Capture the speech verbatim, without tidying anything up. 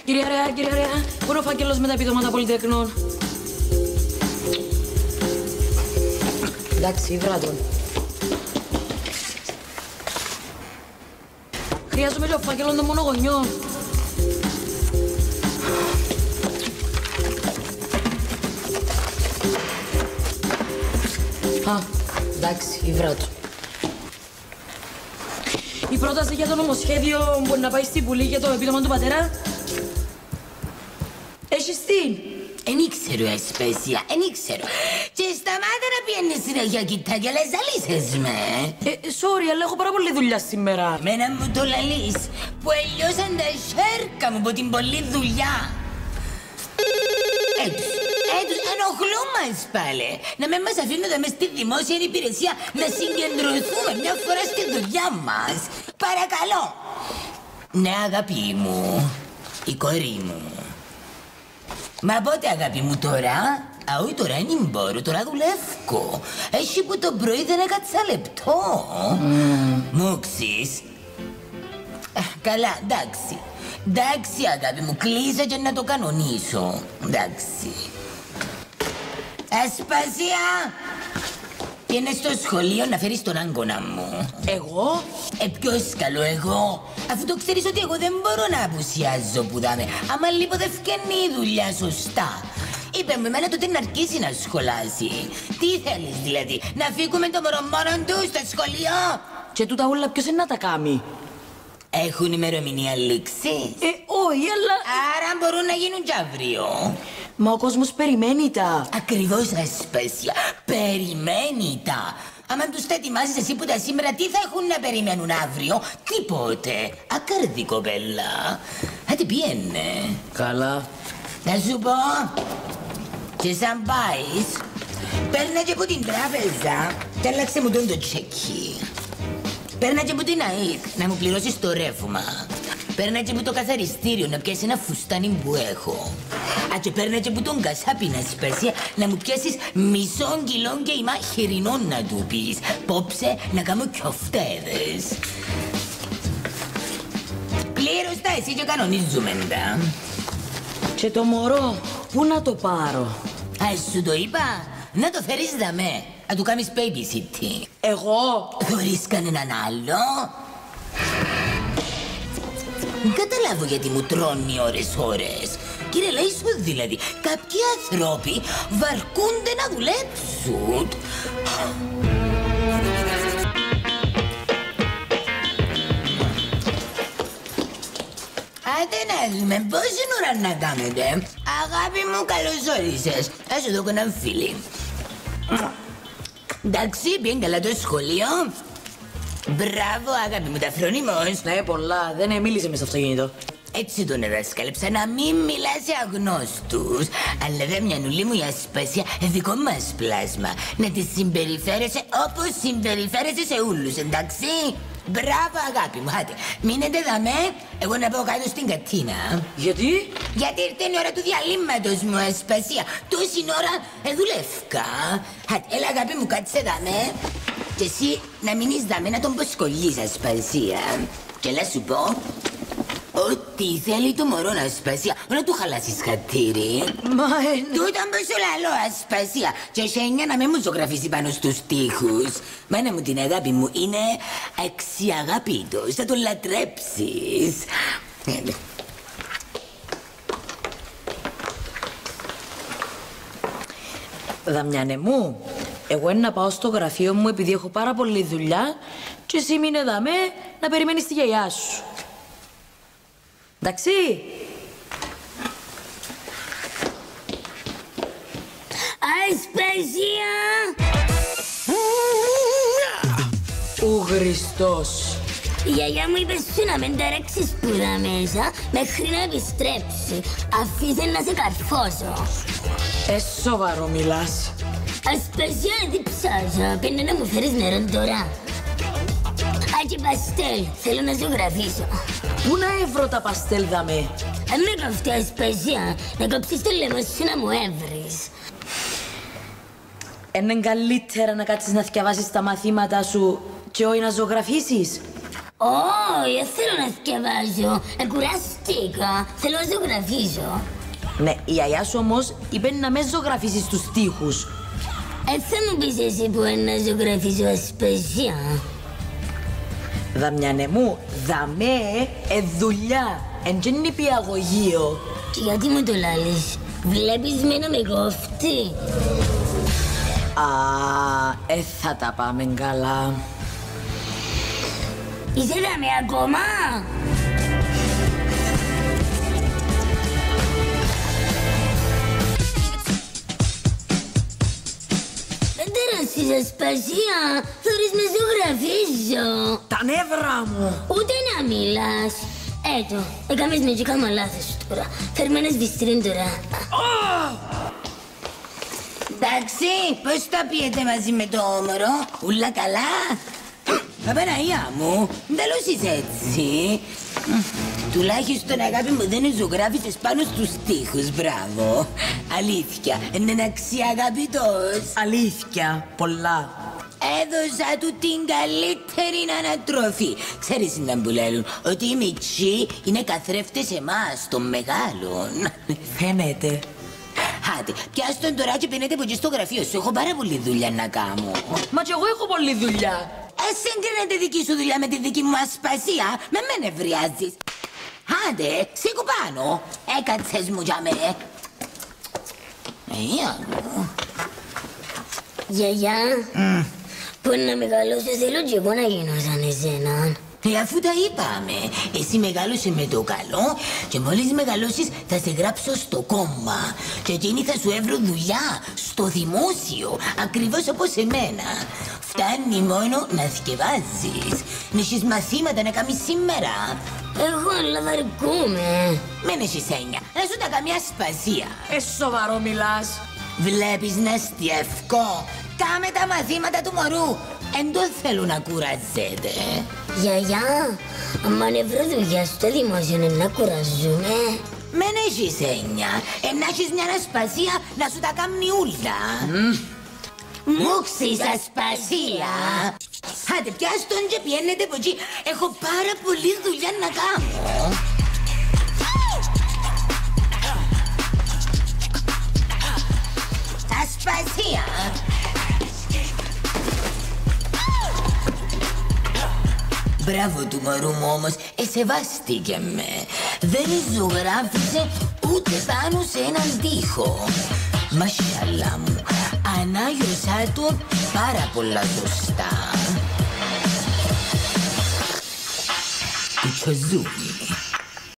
Κυρία Ρεά, κυρία Ρεά, πού είναι ο φάκελος με τα επιδόματα πολυτεχνών? Εντάξει, βρά τον. Χρειάζομαι λίγο φάκελο των μονογονιών. Α, εντάξει, βρά του. Η πρόταση για το νομοσχέδιο μπορεί να πάει στη Βουλή για το επίδομα του πατέρα. Έχεις την. Εν ήξερω, Ασπέσια, εν ήξερω. Και σταμάτα να πιένεις συνέχεια κοιτάκια, αλλά ζαλίσες με. Ε, sorry, αλλά έχω πάρα πολλή δουλειά σήμερα. Μένα μου το λαλείς, που ελιώσαν τα χέρκα μου από την πολλή δουλειά. Έτσι, έτσι, ενοχλούν μας πάλι. Να μην μας αφήνουν μες στη δημόσια υπηρεσία να συγκεντρωθούμε μια φορά στη δουλειά μας. Παρακαλώ. Ναι, αγάπη μου, η κόρη μου. Μα πότε, αγάπη μου, τώρα? Αού, τώρα δεν μπορώ, τώρα δουλεύω. Έχει που το πρωί δεν έκατσα λεπτό. Mm. Μου ξέρεις. Καλά, εντάξει. Εντάξει, αγάπη μου, κλείσα και να το κανονίσω. Εντάξει. Ασπασία! Πήγαινε στο σχολείο να φέρεις τον άγκονα μου. Εγώ? Ε, ποιος καλό εγώ? Αφού το ξέρεις ότι εγώ δεν μπορώ να απουσιάζω που δάμε. Άμα λίγο δεν φκαινεί η δουλειά σωστά. Είπε μου εμένα τότε να αρχίσει να σχολάσει. Τι θέλεις δηλαδή, να φύγουμε το μωρό μόνο του στο σχολείο? Και τούτα όλα ποιος είναι να τα κάνει? Έχουν ημερομηνία λήξης? Ε, όχι, αλλά... Άρα μπορούν να γίνουν κι αύριο. Μα ο κόσμος περιμένει τα. Ακριβώς, Ασπέσια. Περιμένει τα. Άμα τους τα ετοιμάζεις εσύ που τα σήμερα, τι θα έχουν να περιμένουν αύριο? Τίποτε. Ακάρδη, κοπέλα. Άντε πιένε. Καλά. Να σου πω. Και σαν πάεις, παίρνα και από την τράπεζα και άλλαξε μου τον το τσέκι. Παίρνα και από την ΑΕΚ να μου πληρώσεις το ρεύμα. Παίρνα και από το καθαριστήριο να πιάσει ένα φουστάνι που έχω. Α, και παίρνα και από τον κασάπι, να Ασπέσια, να μου πιάσεις μισό κιλό και ημά χοιρινό να του πεις. Πόψε να κάνω κιοφτέδες. Πλήρως τα εσύ και κανονίζουμε τα. Και το μωρό, πού να το πάρω? Α, σου το είπα, να το φέρεις δαμέ, να του κάνεις babysitting. Εγώ? Χωρίς κανέναν άλλο. Δεν καταλάβω γιατί μου τρώνει ώρες-ώρες. Κύριε Λέισο, δηλαδή, κάποιοι άνθρωποι βαρκούνται να δουλέψουν. Άντε να δούμε πόση ώρα να κάνετε. Αγάπη μου, καλώς όρισες. Ας σου δω και έναν φίλι. Εντάξει, πήγαινε καλά το σχολείο. Μπράβο, αγάπη μου, τα φρονίμως. Ναι, πολλά. Δεν μίλησε μες στο αυτοκίνητο. Έτσι τον εδάσκαλεψα, να μην μιλά σε αγνώστους. Αλλά δε μια νουλή μου η Ασπέσια, δικό μας πλάσμα. Να τη συμπεριφέρεσαι όπως συμπεριφέρεσαι σε ούλους, εντάξει? Μπράβο, αγάπη μου, άντε. Μείνετε δαμέ, εγώ να πάω κάτω στην κατίνα. Γιατί? Γιατί ήρθε η ώρα του διαλύματος μου, Ασπέσια. Τόση ώρα εδουλεύκα. Άντε, έλα, αγάπη μου, κάτσε δαμέ. Και εσύ να μείνεις δαμέ να τον ποσκολείς, Ασπέσια. Και έλα σου πω. Ό,τι θέλει το μωρό, Ασπέσια, να του χαλάσεις χατήρι. Μα εν... Τούταν που σου λαλώ, Ασπέσια, και σένια να μην μου ζωγραφίσει πάνω στους τοίχους. Μάνα μου, την αγάπη μου είναι αξιαγαπήτος, θα τον λατρέψεις. Δαμιάνε μου, εγώ είναι να πάω στο γραφείο μου επειδή έχω πάρα πολλή δουλειά και εσύ μείνε δαμέ να περιμένεις τη γιαγιά σου. Εντάξει. Ασπέσια! Ο Χριστός. Η γιαγιά μου είπε σου να μην ταράξεις σπουδά μέσα μέχρι να επιστρέψει. Αφήσε να σε καρφώσω. Ε, σοβαρό μιλάς. Ασπέσια, διψάζω. Πέντε να μου φέρεις νερό τώρα. Α, και παστέλ. Θέλω να ζωγραφίσω. Πού να έβρω τα παστέλ δαμέ? Αν με κοφτεί, Ασπέσια, να κόψεις το λαιμό σου να μου έβρεις. Είναι καλύτερα να κάτσεις να θυκευάσεις τα μαθήματα σου και όχι να ζωγραφίσεις. Όχι, δεν θέλω να θυκευάζω. Εκουράστηκα. Θέλω να ζωγραφίζω. Ναι, η γιαγιά σου όμως είπε να με ζωγραφίσεις τους τοίχους. Ε, θα μου πεις εσύ που είναι να ζωγραφίζω ασπασία. Δαμιάνε μου, δαμέ, ε δουλειά. Εν τζ' είναι νηπιαγωγείο. Και γιατί μου το λάλλεις? Βλέπεις μένα με κόφτη. Α, ε θα τα πάμε καλά. Είσαι δαμέ ακόμα? Δεν τεράσεις ασπασία. Θωρείς με ζωγραφίζω. Τα νεύρα μου. Ούτε να μιλάς. Έτω, έκαμες με και κάμα λάθος τώρα. Φέρουμε ένα σβηστήριν τώρα. Εντάξει, πώς τα πιέτε μαζί με το όμορο, ούλα καλά? Απαναία μου, τέλος είσαι έτσι. Τουλάχιστον αγάπη μου δεν ζωγράφισες πάνω στους τοίχους, μπράβο. Αλήθεια, είναι αξιαγαπητός. Αλήθεια, πολλά. Έδωσα του την καλύτερη ανατροφή. Ξέρεις να που λένε ότι οι μητσοί είναι καθρέφτες εμάς των μεγάλων. Φαίνεται. Άντε, πιάστον τώρα και πίνετε από εκεί στο γραφείο σου. Έχω πάρα πολλή δουλειά να κάνω. Μα κι εγώ έχω πολλή δουλειά. Ε, συγκρίνεται δική σου δουλειά με τη δική μου ασπασία. Με με νευριάζεις. Άντε, σήκω πάνω. Έκατσες μου για με. Ε, Γιαγιά, mm. που να μεγαλώσω θέλω και εγώ να γίνω σαν εσένα. Ε, αφού τα είπαμε, εσύ μεγάλωσε με το καλό και μόλις μεγαλώσεις θα σε γράψω στο κόμμα και εκείνοι θα σου έβρουν δουλειά στο δημόσιο, ακριβώς όπως εμένα. Φτάνει μόνο να θυκευάζεις, να έχεις μαθήματα να κάνεις σήμερα. Εγώ αλλά βαρκούμε. Μεν έχεις έννοια, να σου τα καμιά σπασία. Ε, σοβαρό μιλάς. Βλέπεις να στιευκώ, κάμε τα μαθήματα του μωρού. Εν το θέλω να κουραζέτε. Γιαγιά, άμα βρω δουλειά στο δημόσιο να κουραζούμε. Μεν έχεις έννοια, εν να έχεις μια ασπασία να σου τα κάνει ούλα. Μουξης ασπασία. Άντε πιάστον και πιένετε από εκεί, έχω πάρα πολλή δουλειά να κάνω. Ασπασία. Μπράβο του μωρού μου όμως, εσεβάστηκε με. Δεν ζωγράφισε ούτε πάνω σε έναν τοίχο. Μασχαλά μου, ανάγιωσά τον πάρα πολλά σωστά. Κουτσοζούμι.